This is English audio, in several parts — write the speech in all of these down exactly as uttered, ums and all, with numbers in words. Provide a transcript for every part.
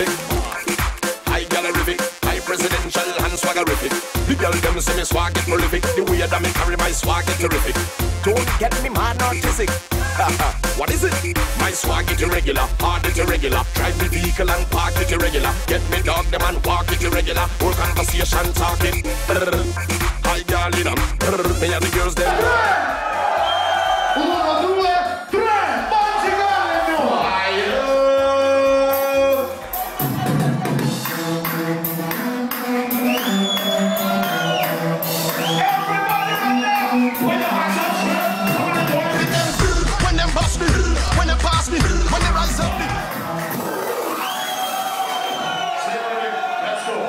terrific. I gallerific, I presidential and swaggerific. The girl them say me swag get prolific. The way that me carry my swag get terrific. Don't get me mad artistic. What is it? My swag it irregular, hard it irregular. Drive the vehicle and park it irregular. Get me dog them and walk it irregular. Whole conversation talking. I got it up. Me and the girls them. Uno, due, tre, Bunji Garlin. Everybody right now, when the hands up, when them bust me, when they pass me, when they rise up me. Let's go.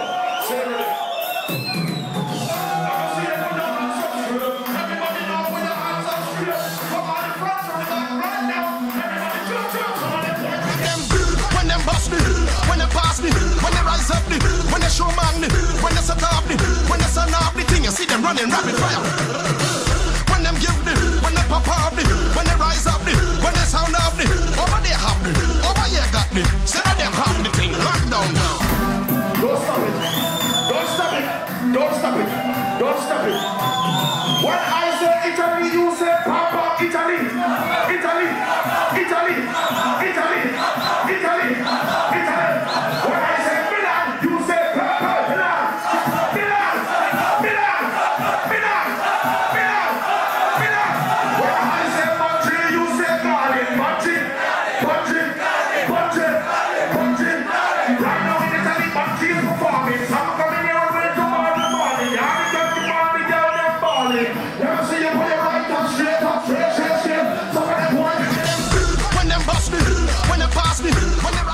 When they pass me, when they rise up me, when they show man me, when they set up me, when they send up the thing, you see them running rapid fire. When them give me, when they pop up me, when they rise up me, when they sound up me, over there have me, over here got me. Say that them have the thing, lock down now. Don't stop it, don't stop it, don't stop it, don't stop it. When I say Italy, you say Papa Italy, Italy, Italy, Italy, Italy, Italy. When I say Milan, you say Papa Milan, Milan, Milan, Milan, Milan, Milan. When I say Bunji, you say Garlin, Bunji, Bunji, Bunji, Bunji. Right now in Italy, Bunji is performing. Some coming here with to morning morning. You have to get to morning, girl, them balling. Let me see you put your right up straight up, straight, straight, straight. Some of them want when them bust me, when they pass me, when they